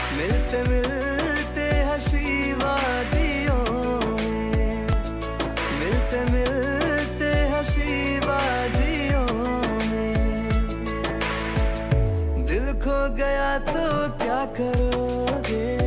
मिलते मिलते हंसी वादियों में, मिलते मिलते हंसी वादियों में। दिल खो गया तो क्या करोगे?